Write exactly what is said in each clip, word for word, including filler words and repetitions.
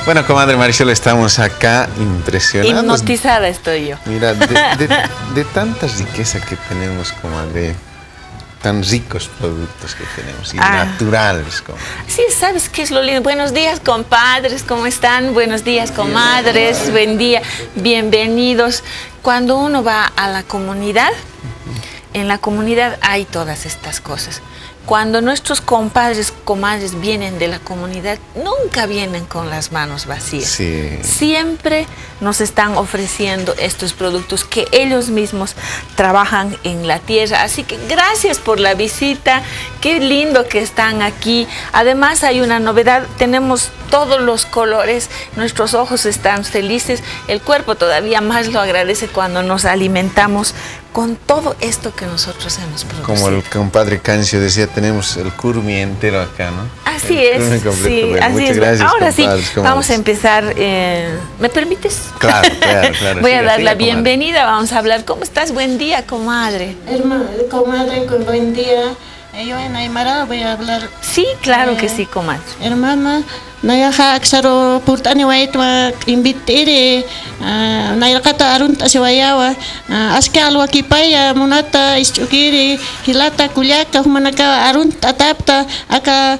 Bueno, comadre Marisol, estamos acá impresionados. Hipnotizada estoy yo. Mira, de, de, de tanta riqueza que tenemos, comadre, tan ricos productos que tenemos y ah. naturales, comadre. Sí, ¿sabes qué es lo lindo? Buenos días, compadres, ¿cómo están? Buenos días, comadres, buen día, bienvenidos. Cuando uno va a la comunidad, en la comunidad hay todas estas cosas. Cuando nuestros compadres, comadres vienen de la comunidad, nunca vienen con las manos vacías. Sí. Siempre nos están ofreciendo estos productos que ellos mismos trabajan en la tierra. Así que gracias por la visita. Qué lindo que están aquí. Además hay una novedad. Tenemos todos los colores. Nuestros ojos están felices. El cuerpo todavía más lo agradece cuando nos alimentamos con todo esto que nosotros hemos producido. Como el compadre Cancio decía, tenemos el curmi entero acá, ¿no? Así el es, sí, bueno, así muchas es. Gracias, ahora sí, comadres. Vamos a empezar. Eh, ¿Me permites? Claro, claro, claro. Voy a siga, dar siga, la bienvenida, comadre. Vamos a hablar. ¿Cómo estás? Buen día, comadre. Hermano, comadre, con buen día. Yo en Aymara voy a hablar. Sí, claro eh, que sí, comadre. Hermana, naya aksaro purtani waitwa invitere naya kata arunta siwayawa aske alwa kipaya munata ischukiri hilata kulyaka humanaka arunta tapta aka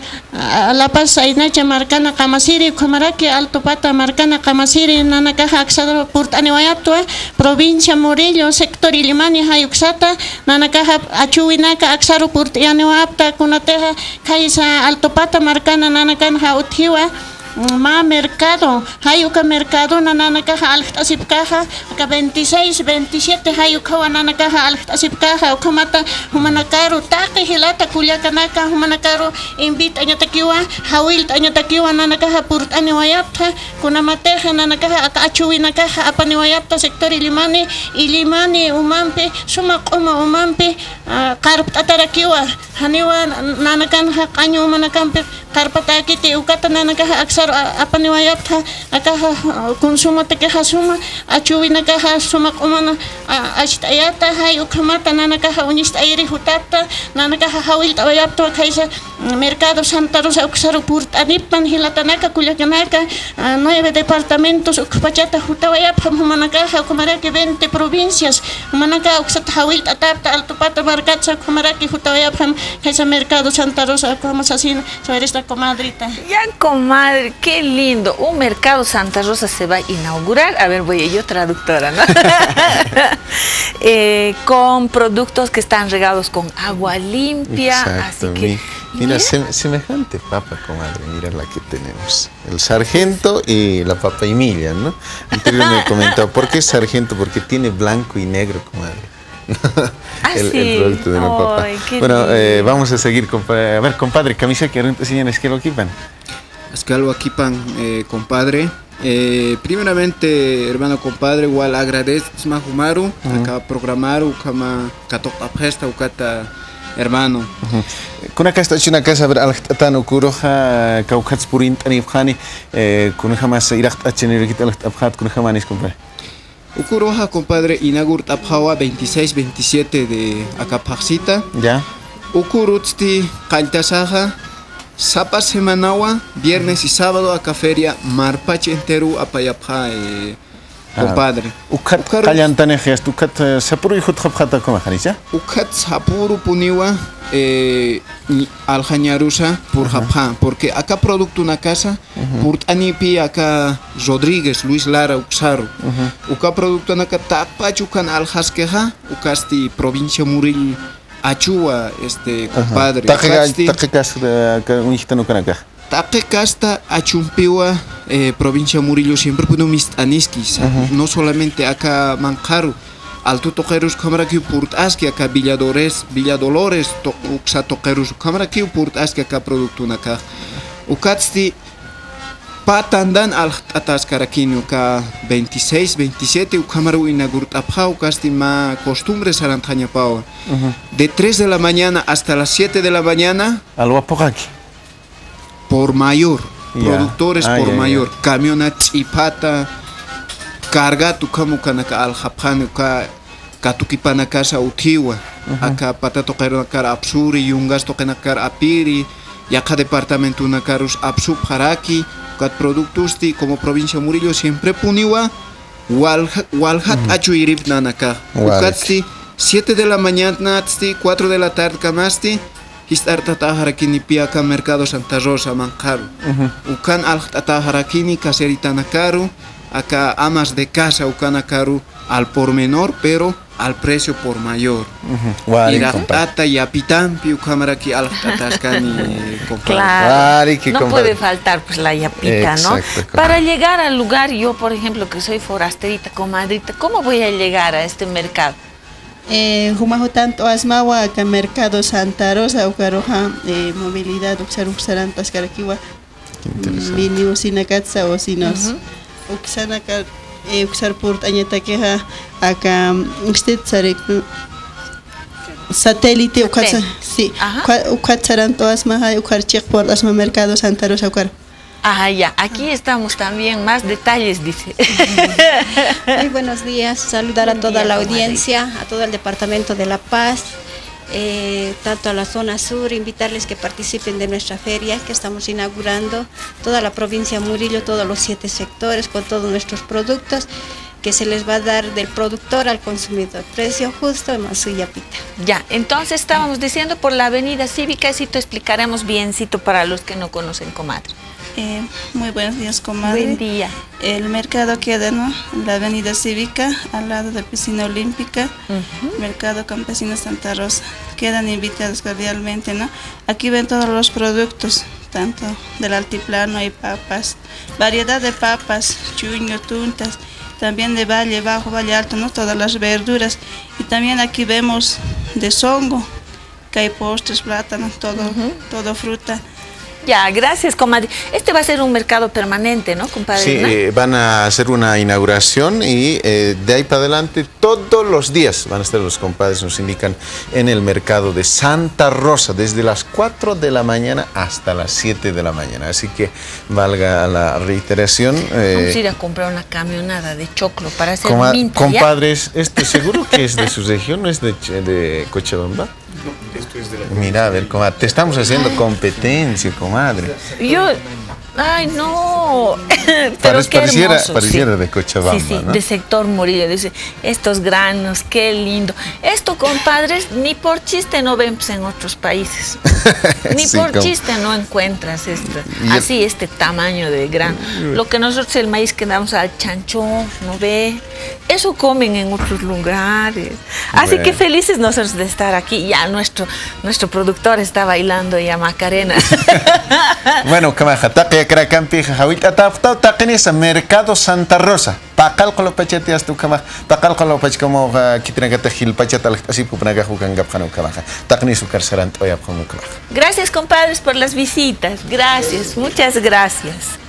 lapas ainacha marcana kamasiri kamaraki alto pata marcana kamasiri nanaka aksaro purtani wayatwa provincia Morillo sector Ilimani hayuksata nanaka achuinaka aksaro purtiani wapta kunateja kaisa alto pata marcana nanakan hauthiwa ma mercado hayuka mercado nananaka altasip caja ka veintiséis veintisiete hayuka nanaka altasip caja ukamata humanakaru taqi hilata kulyakanaka humanakaru invita anyatakiwa hawil anyatakiwa nanaka purtani wayapta kunamateja nanaka achuinaka apani wayapta sector Ilimani Ilimani umampe sumaquma umampe qarp tatarakiwa haniwa nanakan haqanyu manakampe qarpatakiti ukata nanaka aksar apa ni wayapta akaha konsumo tekeha suma achuina kaha suma kumana ashtayata hay ukamata nanakaha unistayri hutata nanakaha hawil wayapta kaisa mercado Santa Rosa uksaro purtanipan hilatanaka kulyakanaka nueve departamentos ukpachata hutawayapha humanakaha kumaraki veinte provincias humanaka uksat hawil tatapta altupata markatsa kumaraki hutawayapha kaisa mercado Santa Rosa como así sobre esta comadrita. Ya, comadre, qué lindo. Un mercado Santa Rosa se va a inaugurar. A ver, voy yo traductora, ¿no? eh, con productos que están regados con agua limpia. Exacto, así que, mi, mira, sem, semejante papa, comadre. Mira la que tenemos. El sargento y la papa Emilia, ¿no? Anteriormente me comentaba, ¿por qué sargento? Porque tiene blanco y negro, comadre. Ah, el, sí. el producto de la papa. Ay, bueno, eh, vamos a seguir, compadre. A ver, compadre, camisa que ahorita señores, ¿qué lo equipan? Es que algo aquí, pan, eh, compadre. Eh, primeramente, hermano compadre, igual agradezco a Humaru, uh -huh. acá programar, kama katokta festa, ukata hermano. Kuna kasta chuna casa ver alhtatan ukuroja kaukats purin tani fkhani kuna jamás irakt achenirikit alhtabhat kuna jamanis compadre. Ukuroja, compadre, inagur taphawa veintiséis veintisiete de Acapaxita. Ya. Ukurutsti kaltasaja. Sapa semanawa, viernes y sábado acá feria Marpache entero apayapha, eh, compadre. Ukat kallantane gesto, ukat sapuru ihut khapkhata como khanisa. Ukat sapuru puniwa eh aljañarusa por japá, porque acá producto una casa, por anipi acá Rodríguez, Luis Lara, Uxaro. Uka producto una acá tapachucan aljasqueja, ukasti provincia Murillo. Achua, este compadre. Taquecas, un hijito no canacá. Taquecasta, Achumpiwa, eh, provincia Murillo, siempre pudo mis aniskis. No solamente acá Mancaru, Alto Toqueros, cámara que Purtaski, acá Villadores, Villadolores, Uxa Toqueros, cámara que Purtaski, acá producto acá. Ukatsti, Patandan al atascaraquino, acá veintiséis veintisiete, Ucamaru inagurtapau, casti ma costumbres arantaña pau. De tres de la mañana hasta las siete de la mañana. Al Guapocaqui. Por mayor. Yeah. Productores ah, por yeah, mayor. Yeah. Camionetas y pata. Carga tu camu canaka al japano, ka katukipana casa utiwa. Acá pata toquero cara absuri, yungas toquena cara apiri. Yaka departamento na carus absub haraki. ukat productos ti como provincia Murillo siempre puniwa walhat achu irip nanaka ukat ti siete de la mañana ti cuatro de la tarde kamasti histar tata harakini piaka mercado Santa Rosa mankaru ukan al tata harakini caserita nakaru acá amas de casa ukan akaru al por menor pero al precio por mayor. Uh-huh. Iratata y apitampi ukamaraki al tatascani. Claro, no puede faltar pues la yapita, exacto, ¿no? Para llegar al lugar, yo por ejemplo que soy forasterita, comadrita, ¿cómo voy a llegar a este mercado? Eh, humajo tanto asmawa acá mercado Santa Rosa ukaroja eh, movilidad uksar uksaran pascarakiwa mini usinakatsa o sinos uksanaka uksar port añeta queja acá usted sabe satélite ukatsa sí ukatsaran todas más ukar check por asma mercado Santa Rosa ukar. Ah, ya, aquí estamos también, más detalles, dice. Muy buenos días, saludar Buen a toda día, la audiencia, a todo el departamento de La Paz, eh, tanto a la zona sur, invitarles que participen de nuestra feria que estamos inaugurando, toda la provincia de Murillo, todos los siete sectores, con todos nuestros productos, que se les va a dar del productor al consumidor, precio justo y más su yapita. Ya, entonces estábamos diciendo por la avenida Cívica, y te explicaremos biencito para los que no conocen, comadre. Eh, muy buenos días, comadre. Buen día. El mercado queda, ¿no?, en la avenida Cívica, al lado de la piscina olímpica, uh-huh. Mercado Campesino Santa Rosa. Quedan invitados cordialmente, ¿no? Aquí ven todos los productos, tanto del altiplano, hay papas, variedad de papas, chuño, tuntas, también de valle bajo, valle alto, ¿no?, todas las verduras. Y también aquí vemos de zongo, que hay postres, plátano, todo, uh-huh. todo fruta. Ya, gracias, comadre. Este va a ser un mercado permanente, ¿no, compadre? Sí, eh, van a hacer una inauguración y eh, de ahí para adelante todos los días van a estar los compadres, nos indican, en el mercado de Santa Rosa, desde las cuatro de la mañana hasta las siete de la mañana. Así que valga la reiteración. Eh, Vamos a ir a comprar una camionada de choclo para hacer Coma minta, compadres, ¿ya? ¿Esto seguro que es de su región, no es de, de Cochabamba? No, esto es de la... Mira, a ver, comadre, te estamos haciendo competencia, comadre. Yo, ay, no, pero Parec, qué pareciera, hermoso. Pareciera sí. de Cochabamba, sí, sí, ¿no? de sector Murillo, dice, estos granos, qué lindo. Esto, compadres, ni por chiste no vemos en otros países. Ni sí, por como... chiste no encuentras esto, así, este tamaño de grano. Lo que nosotros, el maíz que damos al chanchón, ¿no ve? Eso comen en otros lugares. Así bueno. que felices nosotros de estar aquí. Ya nuestro, nuestro productor está bailando ya Macarena. Bueno, kamaja, taque cracampi, ahorita tafta taquenes mercado Santa Rosa. Pakal kalau pachetias tu kamaja, pakal kalau pach como kitna kata hil pachetal así pupnaga jukan gapjano kamaja. Taqueni sukar serant oyap como kamaja. Gracias, compadres, por las visitas. Gracias, muchas gracias.